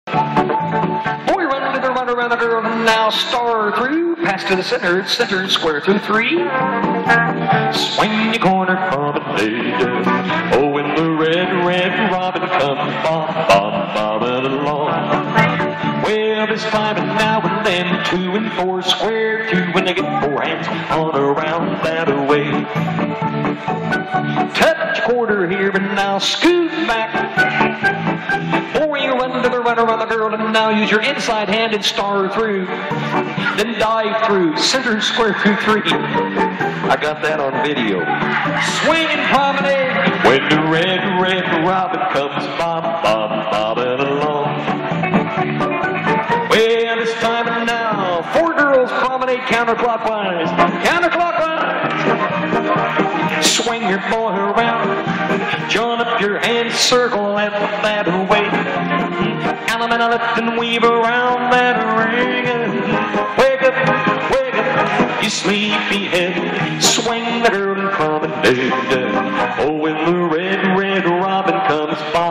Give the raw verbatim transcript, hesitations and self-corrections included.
Boy, run to the run around the girl, and now star through. Pass to the center, center, square through three. Swing your corner promenade. Oh, when the red, red robin comes bob, bob, bobbing along. Well, this time and now and then, two and four square through. When they get four hands on around that way. Touch quarter here, and now scoot back. Or you run to the run around the girl, and now use your inside hand and star through. Then dive through, center square through three. I got that on video. Swing and promenade. When the red, red robin comes bob, bob, bobbing along. Well, this time and now, four girls promenade counterclockwise, counterclockwise. Swing your boy around, join up your hands, circle that that way. Element of left and weave around that ring. Wake up, wake up, you sleepy head. Swing the girl and promenade. Oh, when the red, red robin comes by.